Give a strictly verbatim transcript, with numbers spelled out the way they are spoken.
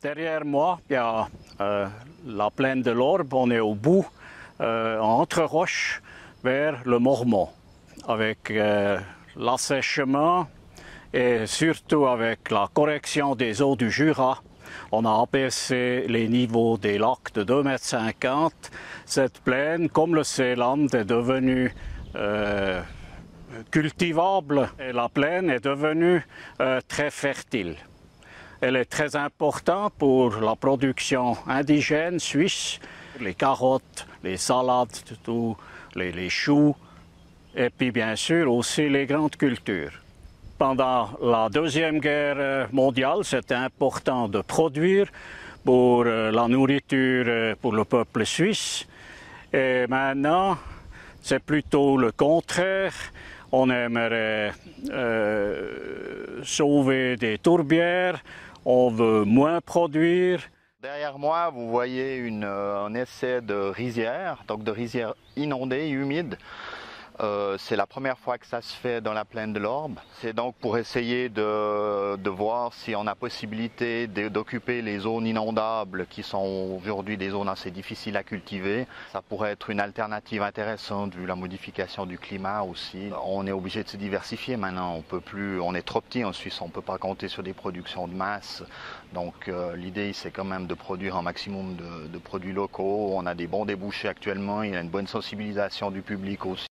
Derrière moi, il y a euh, la plaine de l'Orbe. On est au bout, euh, entre roches, vers le Mormont, avec euh, l'assèchement et surtout avec la correction des eaux du Jura. On a abaissé les niveaux des lacs de deux mètres cinquante. Cette plaine, comme le Seeland, est devenue euh, cultivable et la plaine est devenue euh, très fertile. Elle est très importante pour la production indigène suisse, les carottes, les salades, tout, les, les choux, et puis bien sûr aussi les grandes cultures. Pendant la Deuxième Guerre mondiale, c'était important de produire pour la nourriture pour le peuple suisse. Et maintenant, c'est plutôt le contraire. On aimerait euh, sauver des tourbières, on veut moins produire. Derrière moi, vous voyez une, un essai de rizière, donc de rizière inondée, humide. Euh, c'est la première fois que ça se fait dans la plaine de l'Orbe. C'est donc pour essayer de, de voir si on a possibilité d'occuper les zones inondables qui sont aujourd'hui des zones assez difficiles à cultiver. Ça pourrait être une alternative intéressante vu la modification du climat aussi. On est obligé de se diversifier maintenant. On peut plus, on est trop petit en Suisse, on ne peut pas compter sur des productions de masse. Donc euh, l'idée c'est quand même de produire un maximum de, de produits locaux. On a des bons débouchés actuellement, il y a une bonne sensibilisation du public aussi.